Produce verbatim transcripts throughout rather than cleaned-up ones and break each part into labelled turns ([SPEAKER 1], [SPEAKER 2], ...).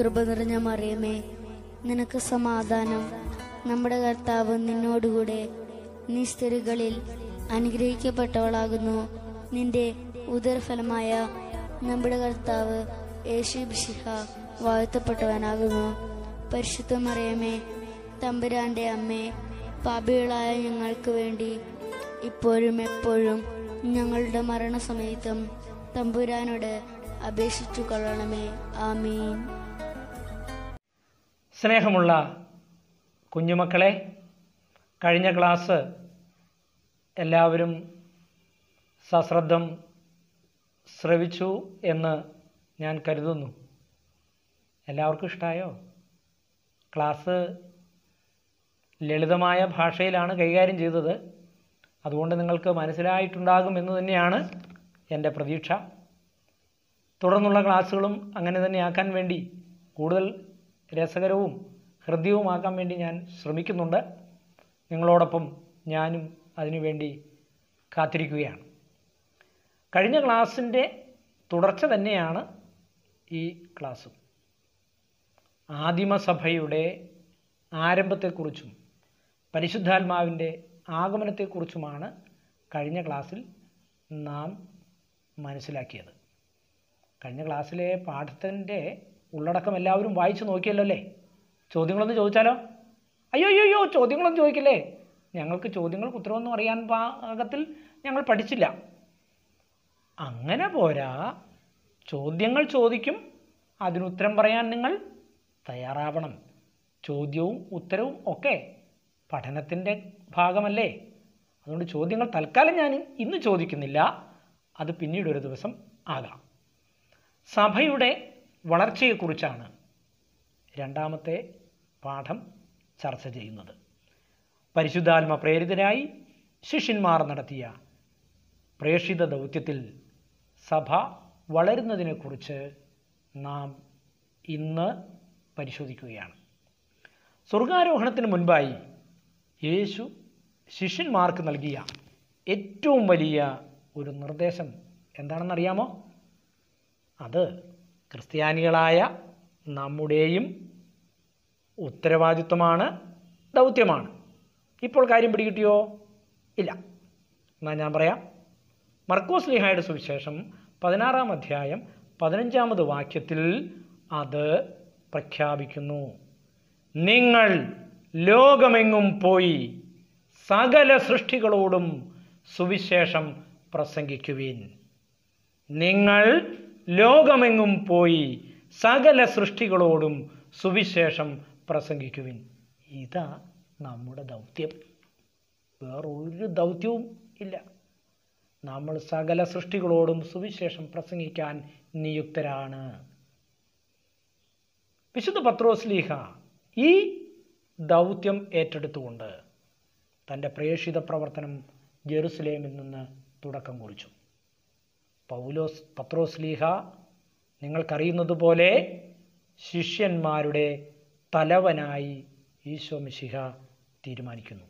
[SPEAKER 1] കൃപ നിറഞ്ഞ മറിയമേ, നിനക്ക് സമാധാനം. നമ്മുടെ കർത്താവ് നിന്നോടുകൂടെ. നീ സ്ത്രീകളിൽ അനുഗ്രഹിക്കപ്പെട്ടവളാകുന്നു. നിന്റെ ഉദരഫലമായ നമ്മുടെ കർത്താവ് യേശു മിശിഹ വാഴ്ത്തപ്പെട്ടവനാകുന്നു. പരിശുദ്ധ മറിയമേ, തമ്പുരാന്റെ അമ്മേ, പാപികളായ ഞങ്ങൾക്ക് വേണ്ടി ഇപ്പോഴും എപ്പോഴും ഞങ്ങളുടെ മരണസമയത്തും തമ്പുരാനോട് അപേക്ഷിച്ചു കൊള്ളണമേ. ആമീൻ.
[SPEAKER 2] സ്നേഹമുള്ള കുഞ്ഞുമക്കളെ, കഴിഞ്ഞ ക്ലാസ് എല്ലാവരും സശ്രദ്ധം ശ്രവിച്ചു എന്ന് ഞാൻ കരുതുന്നു. എല്ലാവർക്കും ഇഷ്ടമായോ? ക്ലാസ് ലളിതമായ ഭാഷയിലാണ് കൈകാര്യം ചെയ്തത്. അതുകൊണ്ട് നിങ്ങൾക്ക് മനസ്സിലായിട്ടുണ്ടാകും എന്ന് തന്നെയാണ് എൻ്റെ പ്രതീക്ഷ. തുടർന്നുള്ള ക്ലാസ്സുകളും അങ്ങനെ തന്നെയാക്കാൻ വേണ്ടി, കൂടുതൽ രസകരവും ഹൃദ്യവുമാക്കാൻ വേണ്ടി ഞാൻ ശ്രമിക്കുന്നുണ്ട്. നിങ്ങളോടൊപ്പം ഞാനും അതിനുവേണ്ടി കാത്തിരിക്കുകയാണ്. കഴിഞ്ഞ ക്ലാസ്സിൻ്റെ തുടർച്ച തന്നെയാണ് ഈ ക്ലാസ്സും. ആദിമസഭയുടെ ആരംഭത്തെക്കുറിച്ചും പരിശുദ്ധാത്മാവിൻ്റെ ആഗമനത്തെക്കുറിച്ചുമാണ് കഴിഞ്ഞ ക്ലാസ്സിൽ നാം മനസ്സിലാക്കിയത്. കഴിഞ്ഞ ക്ലാസ്സിലെ പാഠത്തിൻ്റെ ഉള്ളടക്കം എല്ലാവരും വായിച്ചു നോക്കിയല്ലോ അല്ലേ? ചോദ്യങ്ങളൊന്ന് ചോദിച്ചാലോ? അയ്യോ അയ്യോ അയ്യോ ചോദ്യങ്ങളൊന്നും ചോദിക്കില്ലേ? ഞങ്ങൾക്ക് ചോദ്യങ്ങൾക്ക് ഉത്തരവൊന്നും അറിയാൻ പാകത്തിൽ ഞങ്ങൾ പഠിച്ചില്ല. അങ്ങനെ പോരാ, ചോദ്യങ്ങൾ ചോദിക്കും, അതിനുത്തരം പറയാൻ നിങ്ങൾ തയ്യാറാവണം. ചോദ്യവും ഉത്തരവും ഒക്കെ പഠനത്തിൻ്റെ ഭാഗമല്ലേ? അതുകൊണ്ട് ചോദ്യങ്ങൾ തൽക്കാലം ഞാൻ ഇന്ന് ചോദിക്കുന്നില്ല, അത് പിന്നീട് ഒരു ദിവസം ആകാം. സഭയുടെ വളർച്ചയെക്കുറിച്ചാണ് രണ്ടാമത്തെ പാഠം ചർച്ച ചെയ്യുന്നത്. പരിശുദ്ധാത്മ പ്രേരിതരായി ശിഷ്യന്മാർ നടത്തിയ പ്രേഷിത ദൗത്യത്തിൽ സഭ വളരുന്നതിനെക്കുറിച്ച് നാം ഇന്ന് പരിശോധിക്കുകയാണ്. സ്വർഗാരോഹണത്തിന് മുൻപായി യേശു ശിഷ്യന്മാർക്ക് നൽകിയ ഏറ്റവും വലിയ ഒരു നിർദ്ദേശം എന്താണെന്നറിയാമോ? അത് ക്രിസ്ത്യാനികളായ നമ്മുടെയും ഉത്തരവാദിത്വമാണ്, ദൗത്യമാണ്. ഇപ്പോൾ കാര്യം പിടികിട്ടിയോ? ഇല്ല. എന്നാൽ ഞാൻ പറയാം. മർക്കോസ് ലീഹായുടെ സുവിശേഷം പതിനാറാം അധ്യായം പതിനഞ്ചാമത് വാക്യത്തിൽ അത് പ്രഖ്യാപിക്കുന്നു. നിങ്ങൾ ലോകമെങ്ങും പോയി സകല സൃഷ്ടികളോടും സുവിശേഷം പ്രസംഗിക്കുവിൻ. നിങ്ങൾ ലോകമെങ്ങും പോയി സകല സൃഷ്ടികളോടും സുവിശേഷം പ്രസംഗിക്കുവിൻ. ഇതാ നമ്മുടെ ദൗത്യം. വേറൊരു ദൗത്യവും ഇല്ല. നമ്മൾ സകല സൃഷ്ടികളോടും സുവിശേഷം പ്രസംഗിക്കാൻ നിയുക്തരാണ്. വിശുദ്ധ പത്രോസ് ലീഹ ഈ ദൗത്യം ഏറ്റെടുത്തുകൊണ്ട് തൻ്റെ പ്രേഷിത പ്രവർത്തനം ജെറുസലേമിൽ നിന്ന് തുടക്കം കുറിച്ചു. പൗലോസ് പത്രോസ് ലീഹ നിങ്ങൾക്കറിയുന്നത് പോലെ ശിഷ്യന്മാരുടെ തലവനായി ഈശോ മിശിഹ തീരുമാനിക്കുന്നു.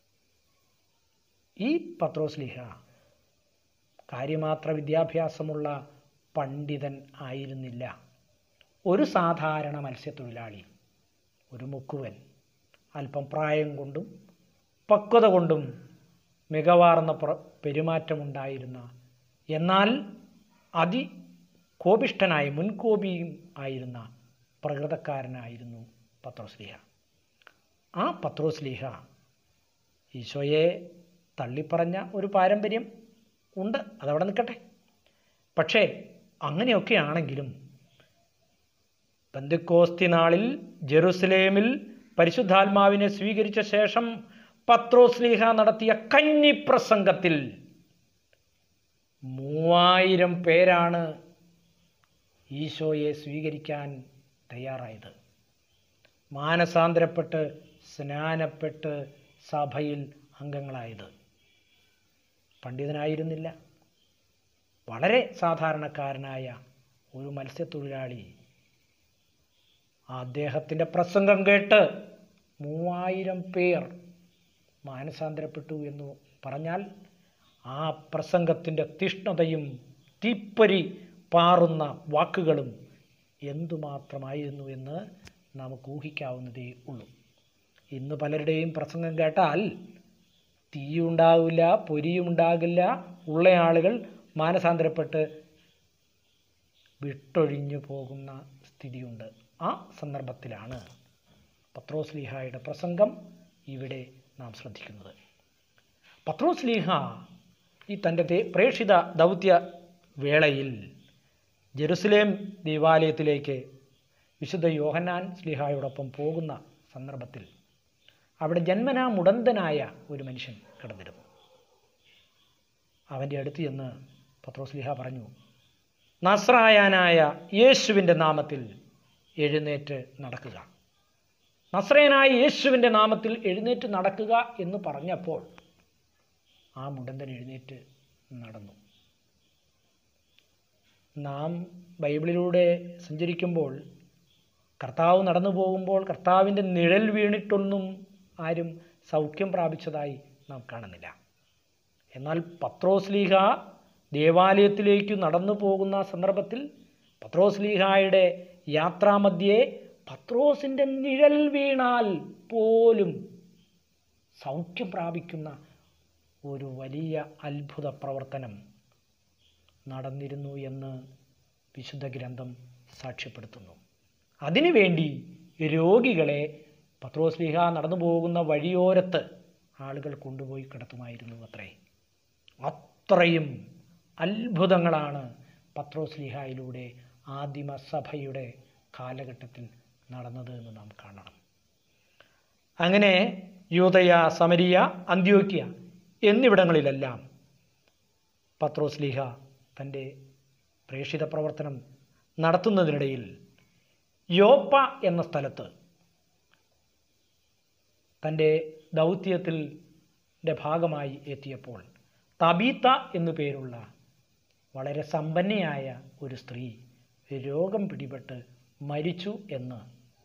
[SPEAKER 2] ഈ പത്രോസ് ലീഹ കാര്യമാത്ര വിദ്യാഭ്യാസമുള്ള പണ്ഡിതൻ ആയിരുന്നില്ല. ഒരു സാധാരണ മത്സ്യത്തൊഴിലാളി, ഒരു മുക്കുവൻ, അല്പം പ്രായം കൊണ്ടും പക്വത കൊണ്ടും മികവാർന്ന പെരുമാറ്റമുണ്ടായിരുന്ന, എന്നാൽ അതികോപിഷ്ഠനായ മുൻകോപിയും ആയിരുന്ന പ്രകൃതക്കാരനായിരുന്നു പത്രോസ് ലീഹ. ആ പത്രോസ് ലീഹ ഈശോയെ തള്ളിപ്പറഞ്ഞ ഒരു പാരമ്പര്യം ഉണ്ട്, അതവിടെ നിൽക്കട്ടെ. പക്ഷേ അങ്ങനെയൊക്കെ ആണെങ്കിലും പെന്തക്കോസ്തി നാളിൽ ജെറുസലേമിൽ പരിശുദ്ധാത്മാവിനെ സ്വീകരിച്ച ശേഷം പത്രോസ് ലീഹ നടത്തിയ കന്നിപ്രസംഗത്തിൽ മൂവായിരം പേരാണ് ഈശോയെ സ്വീകരിക്കാൻ തയ്യാറായത്. മാനസാന്തരപ്പെട്ട് സ്നാനപ്പെട്ട് സഭയിൽ അംഗങ്ങളായത്. പണ്ഡിതനായിരുന്നില്ല, വളരെ സാധാരണക്കാരനായ ഒരു മത്സ്യത്തൊഴിലാളി. അദ്ദേഹത്തിൻ്റെ പ്രസംഗം കേട്ട് മൂവായിരം പേർ മാനസാന്തരപ്പെട്ടു എന്ന് പറഞ്ഞാൽ ആ പ്രസംഗത്തിൻ്റെ തീഷ്ണതയും തീപ്പൊരി പാറുന്ന വാക്കുകളും എന്തുമാത്രമായിരുന്നു എന്ന് നമുക്ക് ഊഹിക്കാവുന്നതേ ഉള്ളൂ. ഇന്ന് പലരുടെയും പ്രസംഗം കേട്ടാൽ തീയുണ്ടാവില്ല, പൊരിയുണ്ടാകില്ല, ഉള്ള ആളുകൾ മാനസാന്തരപ്പെട്ട് വിട്ടൊഴിഞ്ഞു പോകുന്ന സ്ഥിതിയുണ്ട്. ആ സന്ദർഭത്തിലാണ് പത്രോസ്ലീഹായുടെ പ്രസംഗം ഇവിടെ നാം ശ്രദ്ധിക്കുന്നത്. പത്രോസ്ലീഹ ഈ തൻ്റെ പ്രേക്ഷിത ദൗത്യ വേളയിൽ ജെറുസലേം ദേവാലയത്തിലേക്ക് വിശുദ്ധ യോഹന്നാൻ സ്ലീഹായോടൊപ്പം പോകുന്ന സന്ദർഭത്തിൽ അവിടെ ജന്മനാ മുടന്തനായ ഒരു മനുഷ്യൻ കിടന്നിരുന്നു. അവൻ്റെ അടുത്ത് ചെന്ന് പത്രോസ്ലീഹ പറഞ്ഞു, നസ്രായനായ യേശുവിൻ്റെ നാമത്തിൽ എഴുന്നേറ്റ് നടക്കുക. നസ്രയനായ യേശുവിൻ്റെ നാമത്തിൽ എഴുന്നേറ്റ് നടക്കുക എന്ന് പറഞ്ഞപ്പോൾ ആ മുടന്തൻ എഴുന്നേറ്റ് നടന്നു. നാം ബൈബിളിലൂടെ സഞ്ചരിക്കുമ്പോൾ കർത്താവ് നടന്നു പോകുമ്പോൾ കർത്താവിൻ്റെ നിഴൽ വീണിട്ടൊന്നും ആരും സൗഖ്യം പ്രാപിച്ചതായി നാം കാണുന്നില്ല. എന്നാൽ പത്രോസ്ലീഹ ദേവാലയത്തിലേക്ക് നടന്നു പോകുന്ന സന്ദർഭത്തിൽ പത്രോസ്ലീഹായുടെ യാത്രാമധ്യേ പത്രോസിൻ്റെ നിഴൽ വീണാൽ പോലും സൗഖ്യം പ്രാപിക്കുന്ന ഒരു വലിയ അത്ഭുത പ്രവർത്തനം നടന്നിരുന്നു എന്ന് വിശുദ്ധ ഗ്രന്ഥം സാക്ഷ്യപ്പെടുത്തുന്നു. അതിനുവേണ്ടി രോഗികളെ പത്രോസ്ലീഹ നടന്നു പോകുന്ന വഴിയോരത്ത് ആളുകൾ കൊണ്ടുപോയി കിടത്തുമായിരുന്നു അത്രേ. അത്രയും അത്ഭുതങ്ങളാണ് പത്രോസ്ലീഹായിലൂടെ ആദിമസഭയുടെ കാലഘട്ടത്തിൽ നടന്നത് എന്ന് നാം കാണണം. അങ്ങനെ യൂദയ, സമരിയ, അന്ത്യോക്യ എന്നിവിടങ്ങളിലെല്ലാം പത്രോസ്ലീഹ തൻ്റെ പ്രേക്ഷിത പ്രവർത്തനം നടത്തുന്നതിനിടയിൽ യോപ്പ എന്ന സ്ഥലത്ത് തൻ്റെ ദൗത്യത്തിൻ്റെ ഭാഗമായി എത്തിയപ്പോൾ തബീത്ത എന്നു പേരുള്ള വളരെ സമ്പന്നയായ ഒരു സ്ത്രീ രോഗം പിടിപെട്ട് മരിച്ചു എന്ന്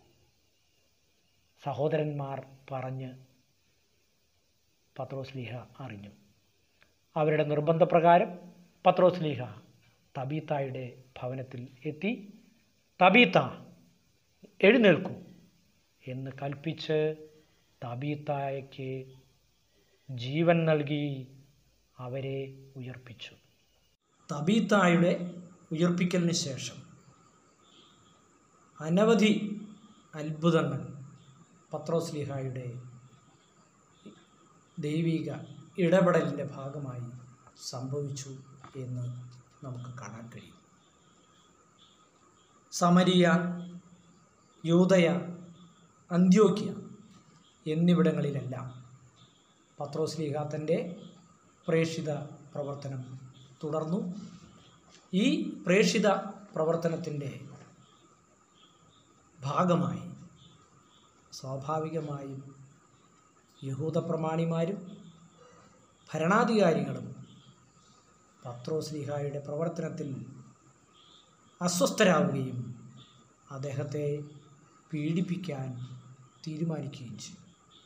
[SPEAKER 2] സഹോദരന്മാർ പറഞ്ഞ് പത്രോസ്ലീഹ അറിഞ്ഞു. അവരുടെ നിർബന്ധപ്രകാരം പത്രോസ്ലീഹ തബീത്തായുടെ ഭവനത്തിൽ എത്തി തബീത്ത എഴുന്നേൽക്കൂ എന്ന് കൽപ്പിച്ച് തബീത്തായ്ക്ക് ജീവൻ നൽകി അവരെ ഉയർപ്പിച്ചു. തബീത്തായുടെ ഉയർപ്പിക്കലിന് ശേഷം അനവധി അത്ഭുതങ്ങൾ പത്രോസ്ലീഹായുടെ ദൈവിക ഇടപെടലിൻ്റെ ഭാഗമായി സംഭവിച്ചു എന്ന് നമുക്ക് കാണാൻ കഴിയും. സമരിയ, യൂദയ, അന്ത്യോക്യ എന്നിവിടങ്ങളിലെല്ലാം പത്രോസ്ലീഹ തൻ്റെ പ്രേക്ഷിത പ്രവർത്തനം തുടർന്നു. ഈ പ്രേക്ഷിത പ്രവർത്തനത്തിൻ്റെ ഭാഗമായി സ്വാഭാവികമായും യഹൂദ പ്രമാണിമാരും ഭരണാധികാരികളും പത്രോസ്ലീഹായുടെ പ്രവർത്തനത്തിൽ അസ്വസ്ഥരാവുകയും അദ്ദേഹത്തെ പീഡിപ്പിക്കാൻ തീരുമാനിക്കുകയും ചെയ്തു.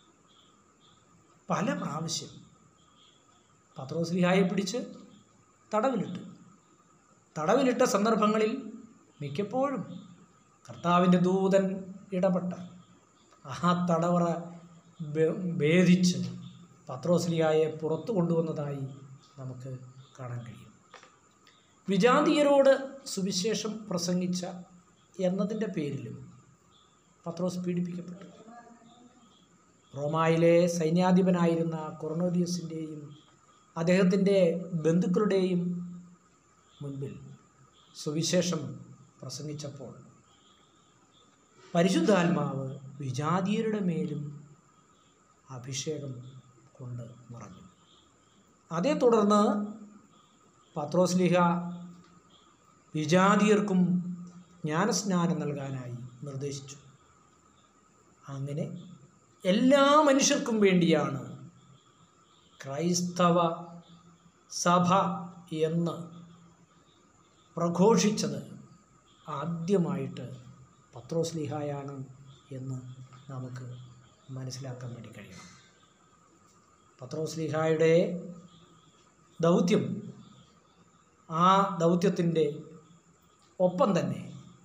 [SPEAKER 2] പല പ്രാവശ്യം പത്രോസ്ലീഹായെ പിടിച്ച് തടവിലിട്ടു. തടവിലിട്ട സന്ദർഭങ്ങളിൽ മിക്കപ്പോഴും കർത്താവിൻ്റെ ദൂതൻ ഇടപെട്ട ആ തടവറ ഭേദിച്ച് പത്രോസ്ലീഹായെ പുറത്തു കൊണ്ടുവന്നതായി നമുക്ക് കാണാൻ കഴിയും. വിജാതീയരോട് സുവിശേഷം പ്രസംഗിച്ച എന്നതിൻ്റെ പേരിലും പത്രോസ് പീഡിപ്പിക്കപ്പെട്ടു. റോമായിലെ സൈന്യാധിപനായിരുന്ന കൊർണേലിയസിൻ്റെയും അദ്ദേഹത്തിൻ്റെ ബന്ധുക്കളുടെയും മുൻപിൽ സുവിശേഷം പ്രസംഗിച്ചപ്പോൾ പരിശുദ്ധാത്മാവ് വിജാതീയരുടെ മേലും അഭിഷേകം കൊണ്ട് നിറഞ്ഞു. അതേ തുടർന്ന് പത്രോസ്ലീഹ വിജാതീയർക്കും ജ്ഞാനസ്നാനം നൽകാനായി നിർദ്ദേശിച്ചു. അങ്ങനെ എല്ലാ മനുഷ്യർക്കും വേണ്ടിയാണ് ക്രൈസ്തവ സഭ എന്ന് പ്രഘോഷിച്ചത് ആദ്യമായിട്ട് പത്രോസ്ലീഹായാണ് എന്ന് നമുക്ക് മനസ്സിലാക്കാൻ വേണ്ടി കഴിയണം. പത്രോസ്ലീഹായുടെ ദൗത്യം, ആ ദൗത്യത്തിൻ്റെ ഒപ്പം തന്നെ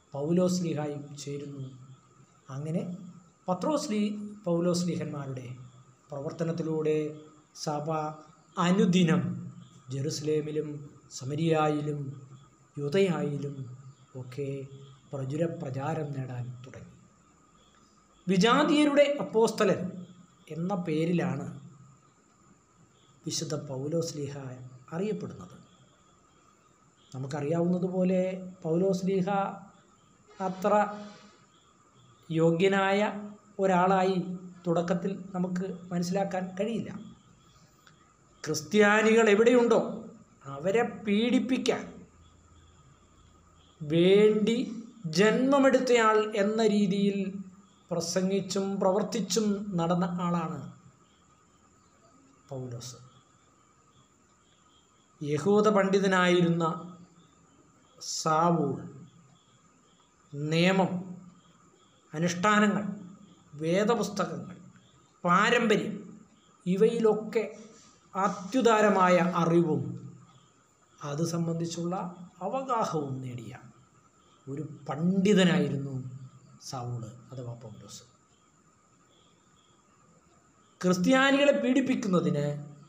[SPEAKER 2] പൗലോസ്ലീഹായും ചേരുന്നു. അങ്ങനെ പത്രോസ്ലീ പൗലോസ്ലീഹന്മാരുടെ പ്രവർത്തനത്തിലൂടെ സഭ അനുദിനം ജെറുസലേമിലും സമരിയായിലും യൂദയായിലും ഒക്കെ പ്രചുര പ്രചാരം നേടാൻ തുടങ്ങി. വിജാതീയരുടെ അപ്പോസ്തലൻ എന്ന പേരിലാണ് വിശുദ്ധ പൗലോസ്ലീഹ അറിയപ്പെടുന്നത്. നമുക്കറിയാവുന്നതുപോലെ പൗലോസ്ലീഹ അത്ര യോഗ്യനായ ഒരാളായി തുടക്കത്തിൽ നമുക്ക് മനസ്സിലാക്കാൻ കഴിയില്ല. ക്രിസ്ത്യാനികൾ എവിടെയുണ്ടോ അവരെ പീഡിപ്പിക്കാൻ വേണ്ടി ജന്മമെടുത്തയാൾ എന്ന രീതിയിൽ പ്രസംഗിച്ചും പ്രവർത്തിച്ചും നടന്ന ആളാണ് പൗലോസ്. യഹൂദ പണ്ഡിതനായിരുന്ന സാവൂൾ നിയമം, അനുഷ്ഠാനങ്ങൾ, വേദപുസ്തകങ്ങൾ, പാരമ്പര്യം ഇവയിലൊക്കെ അത്യുദാരമായ അറിവും അത് സംബന്ധിച്ചുള്ള അവഗാഹവും നേടിയ ഒരു പണ്ഡിതനായിരുന്നു സാവൂള് അഥവാ പൗലോസ്. ക്രിസ്ത്യാനികളെ പീഡിപ്പിക്കുന്നതിന്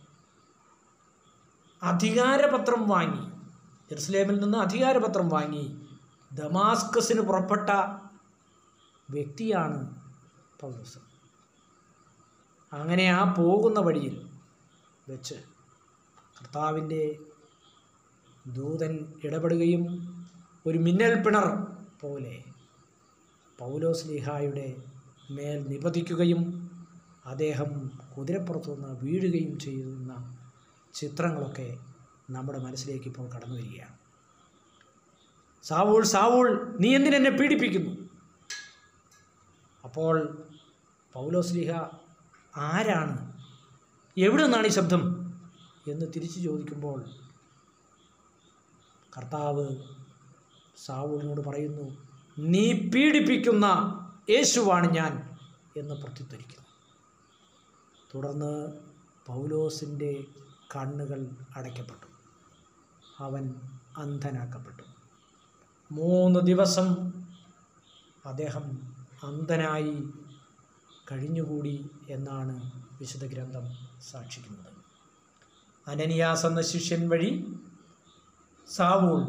[SPEAKER 2] അധികാരപത്രം വാങ്ങി, ജെറുസലേമിൽ നിന്ന് അധികാരപത്രം വാങ്ങി ദമാസ്കസിന് പുറപ്പെട്ട വ്യക്തിയാണ് പൗലോസ്. അങ്ങനെ ആ പോകുന്ന വഴിയിൽ വെച്ച് കർത്താവിൻ്റെ ദൂതൻ ഇടപെടുകയും ഒരു മിന്നൽ പിണർ പോലെ പൗലോസ്ലീഹായുടെ മേൽ നിപതിക്കുകയും അദ്ദേഹം കുതിരപ്പുറത്തു നിന്ന് വീഴുകയും ചെയ്യുന്ന ചിത്രങ്ങളൊക്കെ നമ്മുടെ മനസ്സിലേക്ക് ഇപ്പോൾ കടന്നു വരികയാണ്. സാവൂൾ, സാവൂൾ, നീ എന്തിനെന്നെ പീഡിപ്പിക്കുന്നു? അപ്പോൾ പൗലോസ്ലീഹ ആരാണ്, എവിടെ നിന്നാണ് ഈ ശബ്ദം എന്ന് തിരിച്ചു ചോദിക്കുമ്പോൾ കർത്താവ് സാവൂളിനോട് പറയുന്നു, നീ പീഡിപ്പിക്കുന്ന യേശുവാണ് ഞാൻ എന്ന് പ്രത്യുത്തരിക്കുന്നു. തുടർന്ന് പൗലോസിൻ്റെ കണ്ണുകൾ അടയ്ക്കപ്പെട്ടു, അവൻ അന്ധനാക്കപ്പെട്ടു. മൂന്ന് ദിവസം അദ്ദേഹം അന്ധനായി കഴിഞ്ഞുകൂടി എന്നാണ് വിശുദ്ധ ഗ്രന്ഥം സാക്ഷിക്കുന്നത്. അനനിയാസ് എന്ന ശിഷ്യൻ വഴി സാവൂൾ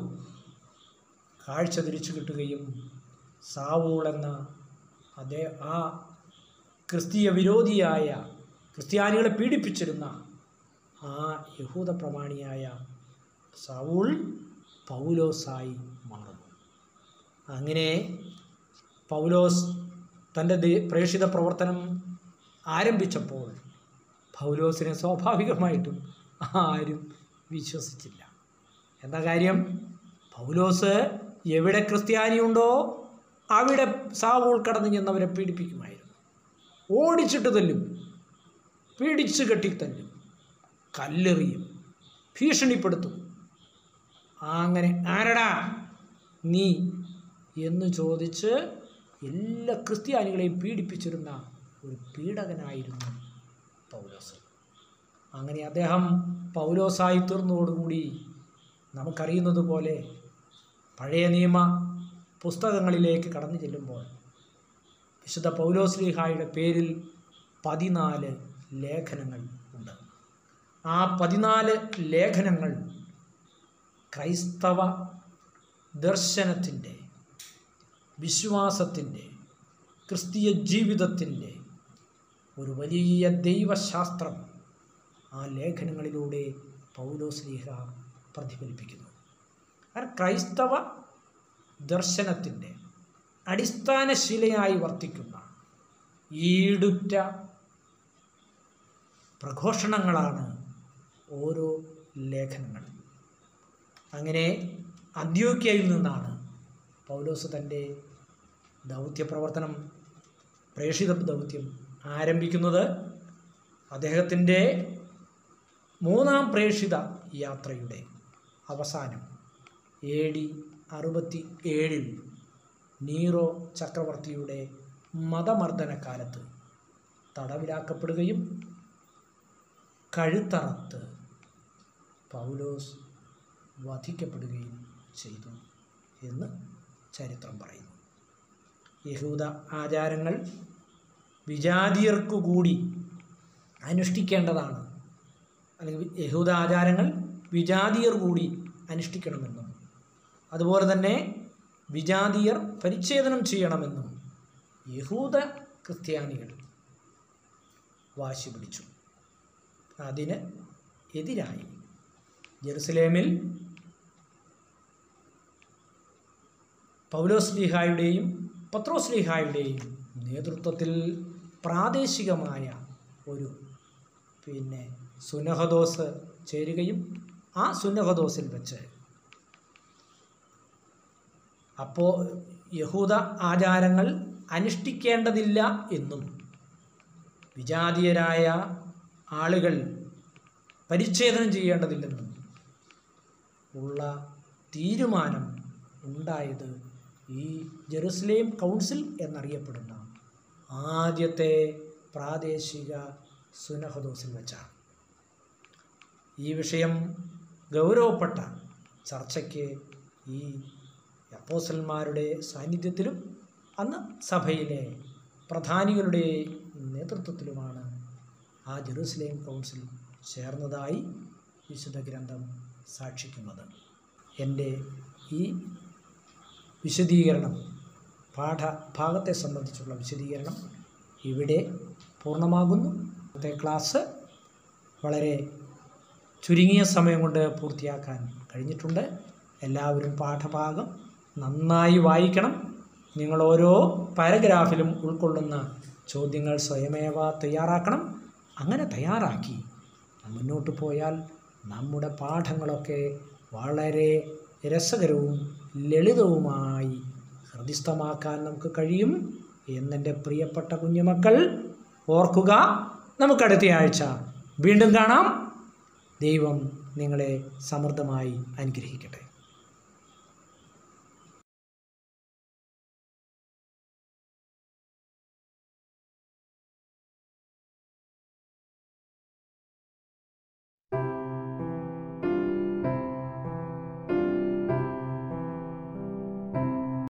[SPEAKER 2] കാഴ്ച തിരിച്ചു കിട്ടുകയും സാവൂൾ എന്ന അതേ ആ ക്രിസ്തീയ വിരോധിയായ, ക്രിസ്ത്യാനികളെ പീഡിപ്പിച്ചിരുന്ന ആ യഹൂദ പ്രമാണിയായ സാവൂൾ പൗലോസായി മാറുന്നു. അങ്ങനെ പൗലോസ് തൻ്റെ പ്രേക്ഷിത പ്രവർത്തനം ആരംഭിച്ചപ്പോൾ പൗലോസിനെ സ്വാഭാവികമായിട്ടും ആരും വിശ്വസിച്ചില്ല. എന്താ കാര്യം? പൗലോസ് എവിടെ ക്രിസ്ത്യാനിയുണ്ടോ അവിടെ സാവൂൾ കടന്നു ചെന്നവരെ പീഡിപ്പിക്കുമായിരുന്നു. ഓടിച്ചിട്ട് തല്ലും, പീഡിച്ച് കെട്ടിത്തല്ലും, കല്ലെറിയും, ഭീഷണിപ്പെടുത്തും. അങ്ങനെ ആരടാ നീ എന്ന് ചോദിച്ച് എല്ലാ ക്രിസ്ത്യാനികളെയും പീഡിപ്പിച്ചിരുന്ന ഒരു പീഡകനായിരുന്നു പൗലോസ്. അങ്ങനെ അദ്ദേഹം പൗലോസായി തീർന്നതോടുകൂടി നമുക്കറിയുന്നത് പോലെ പഴയ നിയമ പുസ്തകങ്ങളിലേക്ക് കടന്നു ചെല്ലുമ്പോൾ വിശുദ്ധ പൗലോസ്ലീഹായുടെ പേരിൽ പതിനാല് ലേഖനങ്ങൾ ഉണ്ട്. ആ പതിനാല് ലേഖനങ്ങൾ ക്രൈസ്തവ ദർശനത്തിൻ്റെ, വിശ്വാസത്തിൻ്റെ, ക്രിസ്തീയ ജീവിതത്തിൻ്റെ ഒരു വലിയ ദൈവശാസ്ത്രം ആ ലേഖനങ്ങളിലൂടെ പൗലോസ്ലീഹ പ്രതിഫലിപ്പിക്കുന്നു. കാരണം ക്രൈസ്തവ ദർശനത്തിൻ്റെ അടിസ്ഥാനശിലയായി വർത്തിക്കുന്ന ഈടുറ്റ പ്രഘോഷണങ്ങളാണ് ഓരോ ലേഖനങ്ങളും. അങ്ങനെ അന്ത്യോക്യയിൽ നിന്നാണ് പൗലോസ് തൻ്റെ ദൗത്യപ്രവർത്തനം, പ്രേക്ഷിത ദൗത്യം ആരംഭിക്കുന്നത്. അദ്ദേഹത്തിൻ്റെ മൂന്നാം പ്രേക്ഷിത യാത്രയുടെ അവസാനം എ ഡി അറുപത്തി ഏഴിൽ നീറോ ചക്രവർത്തിയുടെ മതമർദ്ദനക്കാലത്ത് തടവിലാക്കപ്പെടുകയും കഴുത്തറത്ത് പൗലോസ് വധിക്കപ്പെടുകയും ചെയ്തു എന്ന് ചരിത്രം പറയുന്നു. യഹൂദ ആചാരങ്ങൾ വിജാതീയർക്കു കൂടി അനുഷ്ഠിക്കേണ്ടതാണ്, അല്ലെങ്കിൽ യഹൂദ ആചാരങ്ങൾ വിജാതീയർ കൂടി അനുഷ്ഠിക്കണമെന്നും അതുപോലെ തന്നെ വിജാതീയർ പരിച്ഛേദനം ചെയ്യണമെന്നും യഹൂദ ക്രിസ്ത്യാനികൾ വാശി പിടിച്ചു. അതിന് എതിരായി ജെറുസലേമിൽ പൗലോസ്ലീഹായുടെയും പത്രോസ്ലീഹായുടെയും നേതൃത്വത്തിൽ പ്രാദേശികമായ ഒരു പിന്നെ സുന്നഹദോസ് ചേരുകയും ആ സുന്നഹദോസിൽ വെച്ച് അപ്പോൾ യഹൂദ ആചാരങ്ങൾ അനുഷ്ഠിക്കേണ്ടതില്ല എന്നും വിജാതീയരായ ആളുകൾ പരിച്ഛേദനം ചെയ്യേണ്ടതില്ലെന്നും ഉള്ള തീരുമാനം ഉണ്ടായത് ഈ ജെറുസലേം കൗൺസിൽ എന്നറിയപ്പെടുന്ന ആദ്യത്തെ പ്രാദേശിക സുന്നഹദോസിൽ വെച്ചാണ്. ഈ വിഷയം ഗൗരവപ്പെട്ട ചർച്ചയ്ക്ക് ഈ അപ്പോസ്തലന്മാരുടെ സാന്നിധ്യത്തിലും അന്ന് സഭയിലെ പ്രധാനികളുടെ നേതൃത്വത്തിലുമാണ് ആ ജെറുസലേം കൗൺസിൽ ചേർന്നതായി വിശുദ്ധ ഗ്രന്ഥം സാക്ഷിക്കുന്നത്. എൻ്റെ ഈ വിശദീകരണം, പാഠഭാഗത്തെ സംബന്ധിച്ചുള്ള വിശദീകരണം ഇവിടെ പൂർണ്ണമാകുന്നു. ഇന്നത്തെ ക്ലാസ് വളരെ ചുരുങ്ങിയ സമയം കൊണ്ട് പൂർത്തിയാക്കാൻ കഴിഞ്ഞിട്ടുണ്ട്. എല്ലാവരും പാഠഭാഗം നന്നായി വായിക്കണം. നിങ്ങൾ ഓരോ പാരഗ്രാഫിലും ഉൾക്കൊള്ളുന്ന ചോദ്യങ്ങൾ സ്വയമേവ തയ്യാറാക്കണം. അങ്ങനെ തയ്യാറാക്കി മുന്നോട്ട് പോയാൽ നമ്മുടെ പാഠങ്ങളൊക്കെ വളരെ രസകരവും ലളിതവുമായി ഹൃദിസ്ഥമാക്കാൻ നമുക്ക് കഴിയും എന്നെൻ്റെ പ്രിയപ്പെട്ട കുഞ്ഞുമക്കൾ ഓർക്കുക. നമുക്കടുത്ത ആഴ്ച വീണ്ടും കാണാം. ദൈവം നിങ്ങളെ സമൃദ്ധമായി അനുഗ്രഹിക്കട്ടെ.